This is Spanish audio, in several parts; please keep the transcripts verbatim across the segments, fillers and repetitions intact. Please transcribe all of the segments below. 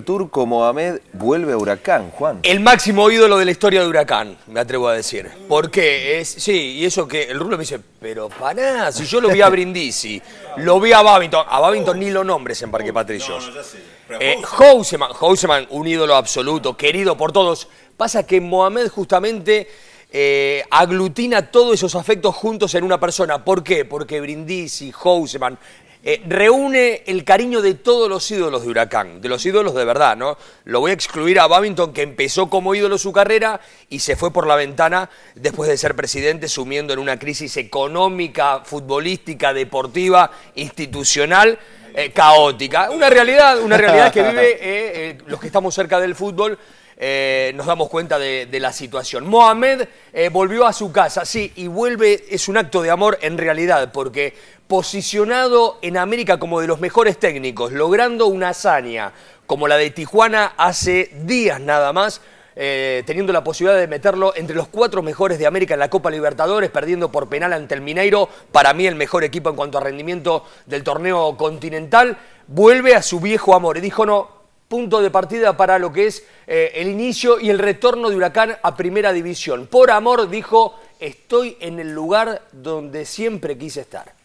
Turco Mohamed vuelve a Huracán, Juan. El máximo ídolo de la historia de Huracán, me atrevo a decir. ¿Por qué? Es, sí, y eso que el Rulo me dice, pero pará, si yo lo vi a Brindisi, lo vi a Babington, a Babington ni lo nombres en Parque Patricios. No, no, ya sé. Eh, Houseman, Houseman, un ídolo absoluto, querido por todos. Pasa que Mohamed justamente eh, aglutina todos esos afectos juntos en una persona. ¿Por qué? Porque Brindisi, Houseman, eh, reúne el cariño de todos los ídolos de Huracán, de los ídolos de verdad, ¿no? Lo voy a excluir a Babington, que empezó como ídolo su carrera y se fue por la ventana después de ser presidente, sumiendo en una crisis económica, futbolística, deportiva, institucional, Eh, caótica. Una realidad, una realidad que vive eh, eh, los que estamos cerca del fútbol, eh, nos damos cuenta de, de la situación. Mohamed eh, volvió a su casa, sí, y vuelve, es un acto de amor en realidad, porque posicionado en América como de los mejores técnicos, logrando una hazaña como la de Tijuana hace días nada más, Eh, teniendo la posibilidad de meterlo entre los cuatro mejores de América en la Copa Libertadores, perdiendo por penal ante el Mineiro, para mí el mejor equipo en cuanto a rendimiento del torneo continental, vuelve a su viejo amor y dijo no, punto de partida para lo que es eh, el inicio y el retorno de Huracán a Primera División. Por amor, dijo, estoy en el lugar donde siempre quise estar.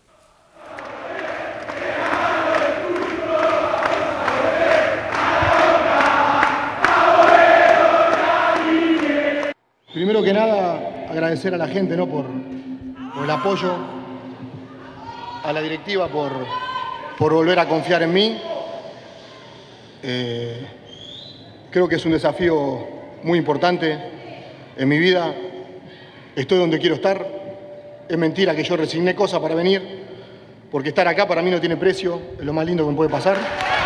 Primero que nada, agradecer a la gente, ¿no? por, por el apoyo, a la directiva por, por volver a confiar en mí. Eh, creo que es un desafío muy importante en mi vida. Estoy donde quiero estar. Es mentira que yo resigné cosas para venir, porque estar acá para mí no tiene precio, es lo más lindo que me puede pasar.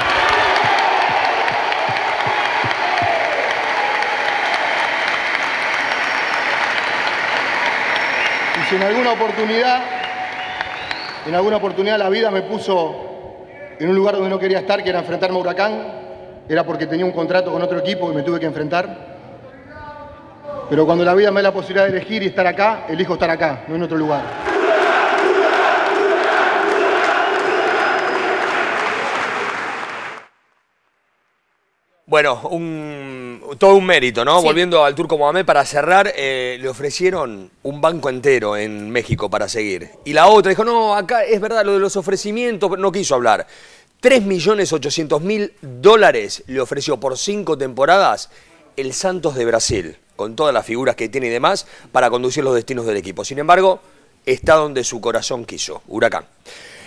Si en alguna oportunidad, en alguna oportunidad la vida me puso en un lugar donde no quería estar, que era enfrentarme a Huracán, era porque tenía un contrato con otro equipo y me tuve que enfrentar. Pero cuando la vida me da la posibilidad de elegir y estar acá, elijo estar acá, no en otro lugar. Bueno, un, todo un mérito, ¿no? Sí. Volviendo al Turco Mohamed, para cerrar, eh, le ofrecieron un banco entero en México para seguir. Y la otra dijo, no, acá es verdad lo de los ofrecimientos, no quiso hablar. tres millones ochocientos mil dólares le ofreció por cinco temporadas el Santos de Brasil, con todas las figuras que tiene y demás, para conducir los destinos del equipo. Sin embargo, está donde su corazón quiso, Huracán.